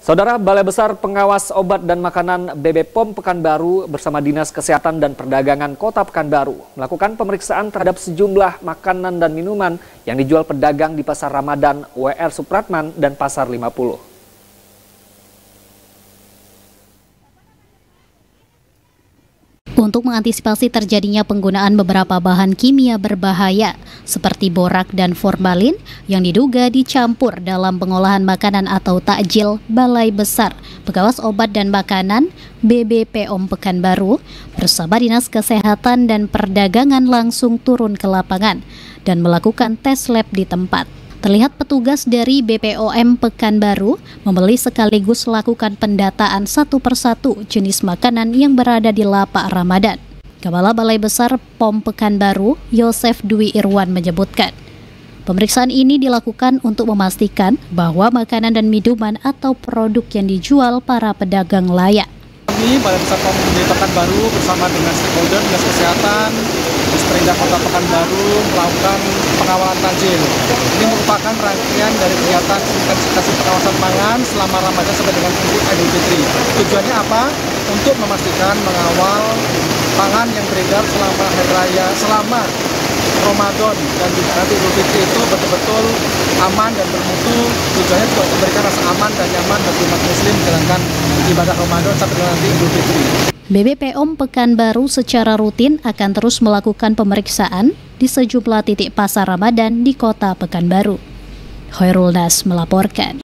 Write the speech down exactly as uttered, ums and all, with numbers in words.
Saudara, Balai Besar Pengawas Obat dan Makanan B B P O M Pekanbaru bersama Dinas Kesehatan dan Perdagangan Kota Pekanbaru melakukan pemeriksaan terhadap sejumlah makanan dan minuman yang dijual pedagang di Pasar Ramadan W R Supratman dan Pasar lima puluh. Untuk mengantisipasi terjadinya penggunaan beberapa bahan kimia berbahaya seperti borak dan formalin yang diduga dicampur dalam pengolahan makanan atau takjil, Balai Besar Pengawas Obat dan Makanan B B P O M Pekanbaru bersama Dinas Kesehatan dan Perdagangan langsung turun ke lapangan dan melakukan tes lab di tempat. Terlihat petugas dari B P O M Pekanbaru membeli sekaligus lakukan pendataan satu persatu jenis makanan yang berada di lapak Ramadan. Kepala Balai Besar P O M Pekanbaru, Yosef Dwi Irwan menyebutkan, pemeriksaan ini dilakukan untuk memastikan bahwa makanan dan minuman atau produk yang dijual para pedagang layak. Kami Balai Besar P O M Pekanbaru bersama dengan stakeholder, Dinas Kesehatan, Disperindak Kota Pekanbaru melakukan pengawalan takjil. Ini merupakan rangkaian dari kegiatan intensifikasi pengawasan pangan selama Ramadan sampai dengan Idul Fitri. Tujuannya apa? Untuk memastikan mengawal pangan yang beredar selama hari raya, selama Ramadan dan juga nanti Idul Fitri itu betul-betul aman dan bermutu. Tujuannya juga untuk memberikan rasa aman dan nyaman bagi umat muslim menjalankan ibadah Ramadan sampai dengan nanti Idul Fitri. B B P O M Pekanbaru secara rutin akan terus melakukan pemeriksaan di sejumlah titik pasar Ramadan di Kota Pekanbaru. Hoirul Nas melaporkan.